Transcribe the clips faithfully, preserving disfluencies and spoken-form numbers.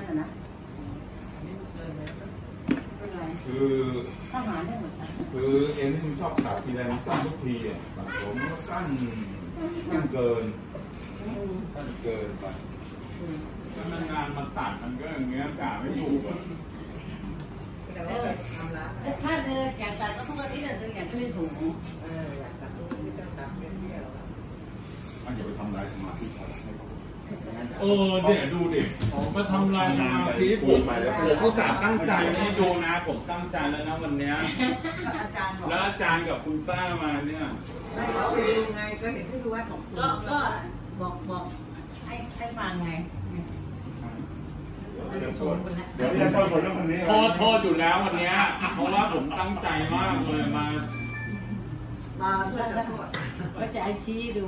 อะนะคือทหารได้หมดคือเอ็นที่มันชอบขาดทีไรมันสั้นทุกทีอ่ะผมก็สั้นสั้นเกินสั้นเกินไปถ้ามันงานมันตัดมันก็อย่างเงี้ยกาไม่ถูกอ่ะแต่ว่าทำละถ้าเธออยากตัดก็ทุกอาทิตย์เธออยากไม่สูงเอออยากตัดไม่ต้องตัดเบี้ยวอันอย่าไปทำลายสมาธิเขาเออเนี่ยดูดิมาทำลายสมาธิผมผมก็สาตั้งใจให้ดูนะผมตั้งใจแล้วนะวันนี้แล้วอาจารย์กับคุณป้ามาเนี่ยไม่เราไปดูไงก็เห็นที่ดูว่าของก็ก็บอกบอกให้ให้ฟังไงเดี๋ยวโทษเดี๋ยวจะโทษคนเรื่องคนนี้โทษโทษอยู่แล้ววันนี้เพราะว่าผมตั้งใจมากเลยมามาเพื่อจะก็จะไอชี้ดู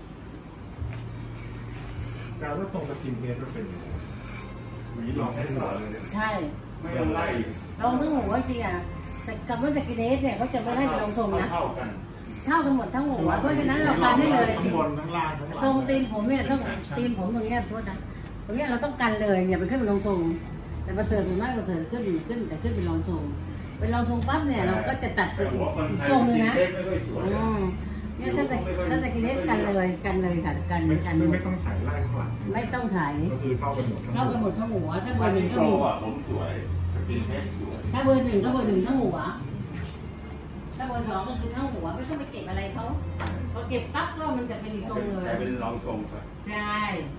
การว่าทรงกระถิ่นเพชรมันเป็นหวีลองให้หัวเลยใช่ไม่ต้องไล่ลองทั้งหัวจริงอ่ะจำว่าสกินเฮดเนี่ยเขาจะไม่ให้เป็นลองทรงนะเท่ากันเท่ากันหมดทั้งหัวเพราะฉะนั้นเรากันได้เลยทั้งบนทั้งล่างทรงตีนผมเนี่ยต้องตีนผมตรงนี้โทษนะตรงนี้เราต้องกันเลยอย่าไปขึ้นเป็นลองทรงแต่ประเสริฐถึงมากประเสริฐขึ้นขึ้นแต่ขึ้นเป็นลองทรงเป็นลองทรงปั๊บเนี่ยเราก็จะตัดไปอีกทรงนึงนะเนี่ยถ้าจะถ้าจะกินเน็ตกันเลยกันเลยค่ะกันกันไม่ต้องถ่ายไล่ข้างหลังไม่ต้องถ่ายก็คือเท่ากันหมดเท่ากันหมดทั้งหัวถ้าเบอร์หนึ่งก็หัวผมสวยกินเน็ตสวยถ้าเบอร์หนึ่งก็เบอร์หนึ่งทั้งหัวถ้าเบอร์สองก็คือทั้งหัวไม่ต้องไปเก็บอะไรเขาพอเก็บปั๊บก็มันจะเป็นอีกทรงเลยเป็นรองทรงใช่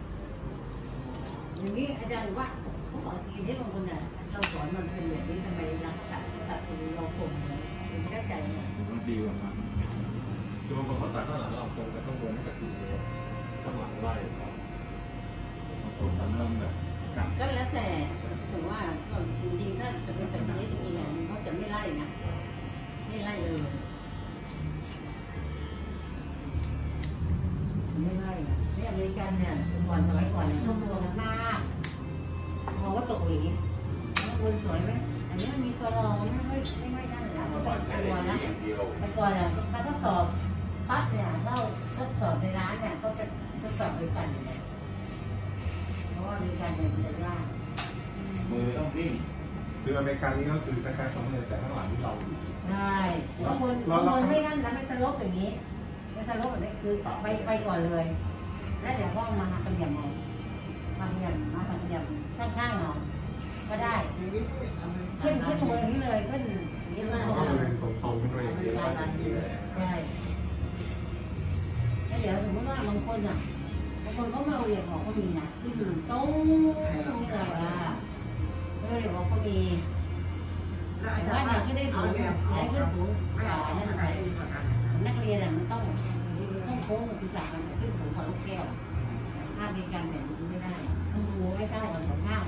อย่างนี้อาจารย์ว่าเขาสอนกินเน็ตบางคนเนี่ยเราสอนมันเป็นแบบนี้ทำไมเราตัดตัดเป็นรองทรงเลยเป็นเข้าใจไหมมันดีกว่าครับคือบางคนเขาตัดข้างหลังเราตรงกับข้างบนนี่ก็คือข้างหลังไล่สองตรงนั้นเริ่มแบบก็แล้วแต่ถือว่าจริงๆถ้าจะเป็นแบบนี้จริงๆเนี่ยเขาจะไม่ไล่นะไม่ไล่เลยไม่ไล่นี่อเมริกันเนี่ยก่อนสมัยก่อนเนี่ยต้องตัวกันมากมองว่าตกหลีคนสวยไหมอันนี้มีตัวรองไม่ไม่ไม่ไม่ได้นะตัวนะแต่ก่อนเนี่ยถ้าทดสอบปั๊บเนี่ยเราทดสอบในร้านเนี่ยก็จะทดสอบด้วยกันเพราะว่ามีการเดินเดินยากมือต้องนิ่งคืออเมริกันนี่ก็คือคล้ายๆสองเลยแต่ข้างหลังที่เราใช่บางคนบางคนไม่นั่นนะไม่สลบอย่างนี้ไม่สลบแบบนี้คือไปไปก่อนเลยแล้วเดี๋ยวพ่อมาขยับเอามาขยับมาขยับข้างๆเอาก็ได้ขึ้นขึ้นตัวอย่างนี้เลยขึ้นนี่มากเลยตรงๆขึ้นไปใช่แล้วเดี๋ยวสมมติว่าบางคนอ่ะบางคนก็ไม่เอาเหรียญออกก็มีนะที่อยู่ตรงนี่เลยอ่ะไม่เอาเหรียญออกก็มีแต่ว่าเนี่ยที่ได้สูงได้ขึ้นสูงกว่านั่นแหละนักเรียนอ่ะมันต้องต้องโค้งกับศีรษะมันขึ้นสูงกว่าลูกแก้วถ้ามีการแบบนี้ไม่ได้ต้องดูให้เท่ากันสองข้าง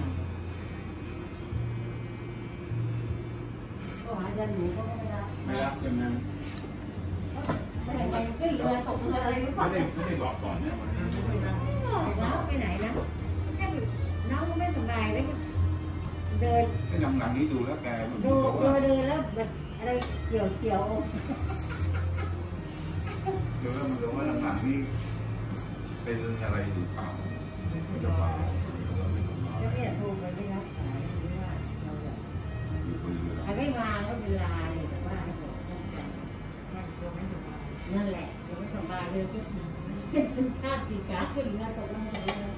ก็หาจะหนูก็ไม่รับไม่รับใช่ไหมไม่ได้ไปขึ้นเรือตกเรืออะไรหรือเปล่าไม่ได้ไม่ได้บอกก่อนเนี่ยน้องไปไหนนะแค่น้องก็ไม่สบายแล้วเดินไอ้หลังหลังนี้ดูแล้วแกดูดูเดินแล้วแบบอะไรเขียวเขียวดูแล้วมันรู้ว่าหลังๆนี่เป็นอะไรหรือเปล่าไม่จะเปล่าแล้วเนี่ยโทรไปไม่รับสายหรือว่าเราแบบใครไม่มาก็เป็นไลน์แต่ว่านั่นแหละเราไม่สบายเลยก็เป็นภาพสีฟ้าขึ้นแล้วตกลงมาเลย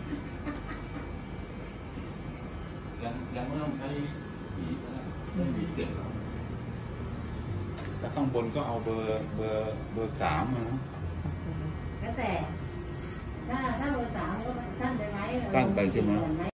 ยังยังไม่ต้องใช้ผีนะไม่มีเด็กแต่ข้างบนก็เอาเบอร์เบอร์เบอร์สามนะแล้วแต่ถ้าถ้าเบอร์สามก็ตั้งไปไหมตั้งไปใช่ไหม